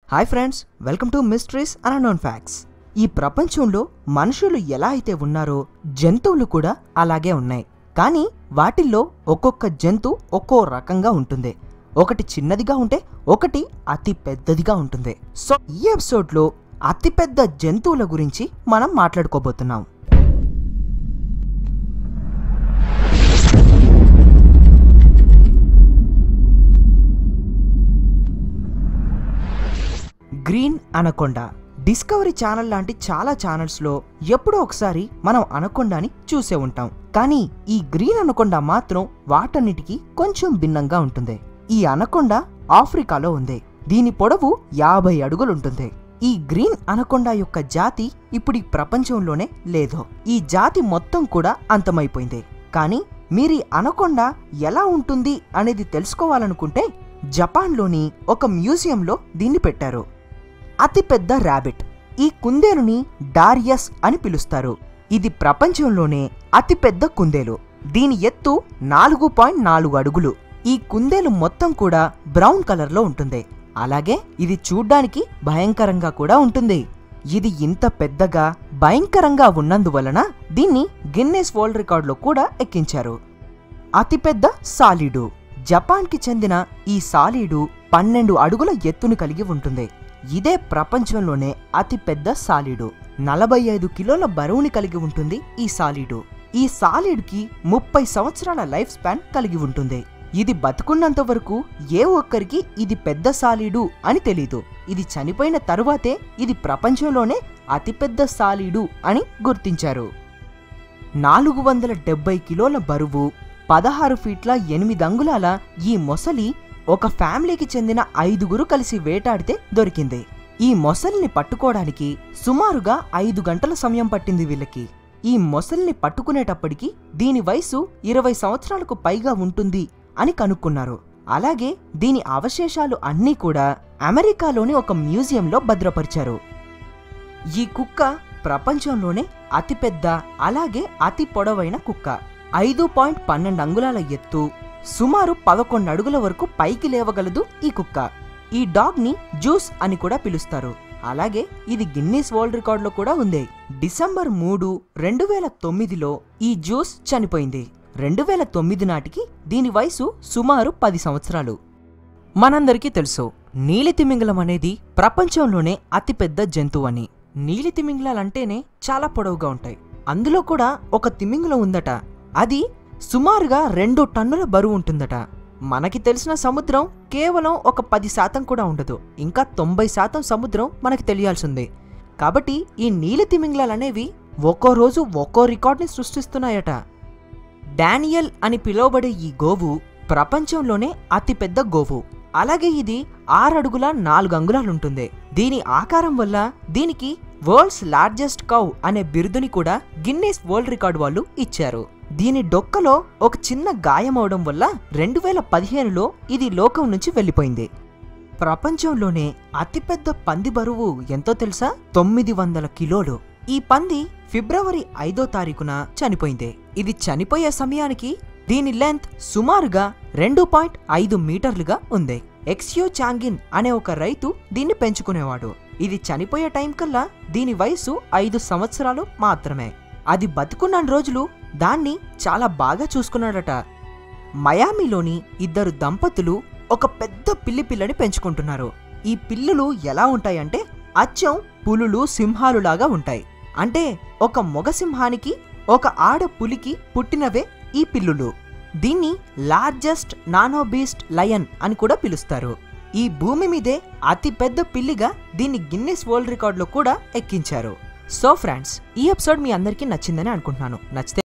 Hi friends, welcome to mysteries and unknown facts. ఈ ప్రపంచంలో మనుషులు ఎలా అయితే ఉన్నారో జంతువులు కూడా అలాగే ఉన్నాయి. కానీ వాటిల్లో ఒక్కొక్క జంతు ఒక్కో రకంగా ఉంటుంది. ఒకటి చిన్నదిగా ఉంటే ఒకటి అతి పెద్దదిగా ఉంటుంది. సో ఈ ఎపిసోడ్లో అతిపెద్ద జంతువుల గురించి మనం మాట్లాడుకోబోతున్నాం. Green anaconda. డిస్కవరీ ఛానల్ లాంటి చాలా ఛానల్స్లో ఎప్పుడో ఒకసారి మనం అనకొండాని చూసే ఉంటాం. కానీ ఈ గ్రీన్ అనకొండ మాత్రం వాటన్నిటికీ కొంచెం భిన్నంగా ఉంటుంది. ఈ అనకొండ ఆఫ్రికాలో ఉంది. దీని పొడవు 50 అడుగులుంటుంది. ఈ గ్రీన్ అనకొండ యొక్క జాతి ఇప్పుడు ఈ ప్రపంచంలోనే లేదు. ఈ జాతి మొత్తం కూడా అంతమైపోయింది. కానీ మీరు ఈ అనకొండ ఎలా ఉంటుంది అనేది తెలుసుకోవాలనుకుంటే జపాన్లోని ఒక మ్యూజియంలో దీన్ని పెట్టారు. అతిపెద్ద ర్యాబిట్. ఈ కుందేలుని డారియస్ అని పిలుస్తారు. ఇది ప్రపంచంలోనే అతిపెద్ద కుందేలు. దీని ఎత్తు 4.4 అడుగులు. ఈ కుందేలు మొత్తం కూడా బ్రౌన్ కలర్లో ఉంటుంది. అలాగే ఇది చూడ్డానికి భయంకరంగా కూడా ఉంటుంది. ఇది ఇంత పెద్దగా భయంకరంగా ఉన్నందువలన దీన్ని గిన్నెస్ వరల్డ్ రికార్డులో కూడా ఎక్కించారు. అతిపెద్ద సాలీడు. జపాన్కి చెందిన ఈ సాలీడు 12 అడుగుల ఎత్తును కలిగి ఉంటుంది. ఇదే ప్రపంచంలోనే అతిపెద్ద సాలీడు. 45 కిలోల బరువుని కలిగి ఉంటుంది ఈ సాలీడు. ఈ సాలీడుకి 30 సంవత్సరాల లైఫ్ స్పాన్ కలిగి ఉంటుంది. ఇది బతుకున్నంత వరకు ఏ ఒక్కరికి ఇది పెద్ద సాలీడు అని తెలీదు. ఇది చనిపోయిన తరువాతే ఇది ప్రపంచంలోనే అతిపెద్ద సాలీడు అని గుర్తించారు. 470 కిలోల బరువు, 16 ఫీట్ల 8 అంగుళాల ఈ మొసలి ఒక ఫ్యామిలీకి చెందిన 5గురు కలిసి వేటాడితే దొరికింది. ఈ మొసలిని పట్టుకోవడానికి సుమారుగా 5 గంటల సమయం పట్టింది వీళ్ళకి. ఈ మొసలిని పట్టుకునేటప్పటికి దీని వయసు 20 సంవత్సరాలకు పైగా ఉంటుంది అని కనుక్కున్నారు. అలాగే దీని అవశేషాలు అన్నీ కూడా అమెరికాలోని ఒక మ్యూజియంలో భద్రపరిచారు. ఈ కుక్క ప్రపంచంలోనే అతిపెద్ద అలాగే అతి పొడవైన కుక్క. 5.12 అంగుళాల ఎత్తు, సుమారు 11 అడుగుల వరకు పైకి లేవగలదు ఈ కుక్క. ఈ డాగ్ ని జ్యూస్ అని కూడా పిలుస్తారు. అలాగే ఇది గిన్నీస్ వరల్డ్ రికార్డులో కూడా ఉంది. డిసెంబర్ 3, 2009లో ఈ జ్యూస్ చనిపోయింది. 2009 నాటికి దీని వయసు సుమారు 10 సంవత్సరాలు. మనందరికీ తెలుసు, నీలితిమింగలం అనేది ప్రపంచంలోనే అతిపెద్ద జంతువు అని. నీలితిమింగలాలంటేనే చాలా పొడవుగా ఉంటాయి. అందులో కూడా ఒక తిమింగలం ఉందట. అది సుమారుగా 2 టన్నుల బరువు ఉంటుందట. మనకి తెలిసిన సముద్రం కేవలం ఒక 10% కూడా ఉండదు. ఇంకా 90% సముద్రం మనకి తెలియాల్సిందే. కాబట్టి ఈ నీలితిమింగలాలనేవి ఒక్కో రోజు ఒక్కో రికార్డ్ని సృష్టిస్తున్నాయట. డానియల్ అని పిలువబడే ఈ గోవు ప్రపంచంలోనే అతిపెద్ద గోవు. అలాగే ఇది 6 అడుగుల 4 అంగుళాలుంటుంది. దీని ఆకారం వల్ల దీనికి వరల్డ్స్ లార్జెస్ట్ కౌ అనే బిరుదుని కూడా గిన్నీస్ వరల్డ్ రికార్డ్ వాళ్ళు ఇచ్చారు. దీని డొక్కలో ఒక చిన్న గాయమవడం వల్ల 2015లో ఇది లోకం నుంచి వెళ్లిపోయింది. ప్రపంచంలోనే అతిపెద్ద పంది బరువు ఎంతో తెలుసా? 900 కిలోలు. ఈ పంది ఫిబ్రవరి 5వ తారీఖున చనిపోయింది. ఇది చనిపోయే సమయానికి దీని లెంత్ సుమారుగా 2.5 మీటర్లుగా ఉంది. ఎక్స్యూ చాంగిన్ అనే ఒక రైతు దీన్ని పెంచుకునేవాడు. ఇది చనిపోయే టైం కల్లా దీని వయసు 5 సంవత్సరాలు మాత్రమే. అది బతుకున్న రోజులు దాన్ని చాలా బాగా చూసుకున్నాడట. మయామిలోని 2 దంపతులు ఒక పెద్ద పిల్లిని పెంచుకుంటున్నారు. ఈ పిల్లులు ఎలా ఉంటాయంటే అచ్చం పులులు, సింహాలు లాగా ఉంటాయి. అంటే ఒక మగ సింహానికి ఒక ఆడ పులికి పుట్టినవే ఈ పిల్లులు. దీన్ని లార్జెస్ట్ నానోబీస్ట్ లయన్ అని కూడా పిలుస్తారు. ఈ భూమి మీదే అతి పెద్ద పిల్లిగా దీన్ని గిన్నీస్ వరల్డ్ రికార్డులో కూడా ఎక్కించారు. సో ఫ్రెండ్స్, ఈ ఎపిసోడ్ మీ అందరికీ నచ్చిందని అనుకుంటున్నాను. నచ్చితే